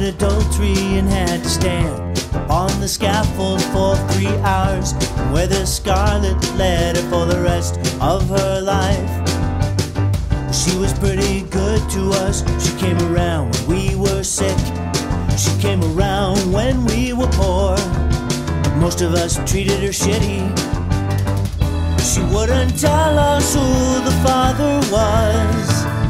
adultery and had to stand on the scaffold for 3 hours, and wear the scarlet letter for the rest of her life. She was pretty good to us. She came around when we were sick. She came around when we were poor. Most of us treated her shitty. She wouldn't tell us who the Father was.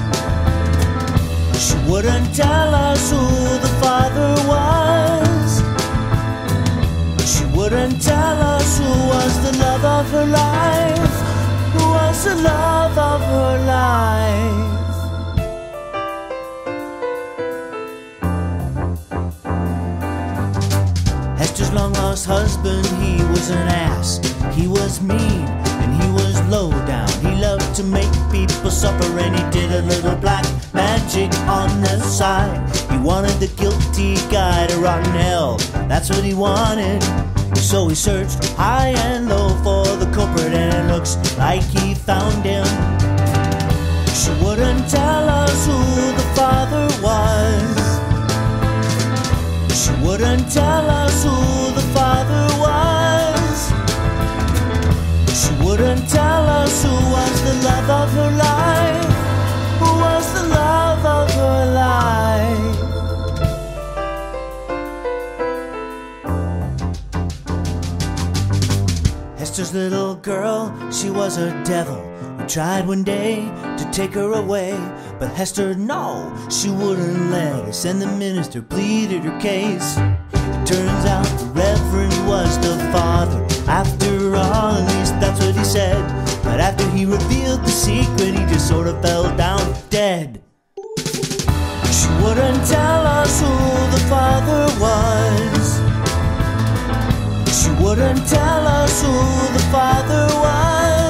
She wouldn't tell us who the Father was. She wouldn't tell us who was the love of her life. Who was the love of her life. Hester's long-lost husband, he was an ass. He was mean and he was low down. He loved to make people suffer, and he did a little black magic on the side. He wanted the guilty guy to rot in hell. That's what he wanted. So he searched high and low for the culprit, and it looks like he found him. She wouldn't tell us who the Father was. She wouldn't tell us who the Father was. She wouldn't tell us who was the love of her life. Who was the love of her life. Hester's little girl, she was a devil. We tried one day to take her away, but Hester, no, she wouldn't let us, and the minister pleaded her case. It turns out the Reverend was the Father. After all, at least that's what he said. But after he revealed the secret, he just sort of fell down dead. She wouldn't tell us who the Father was. She wouldn't tell us who the Father was.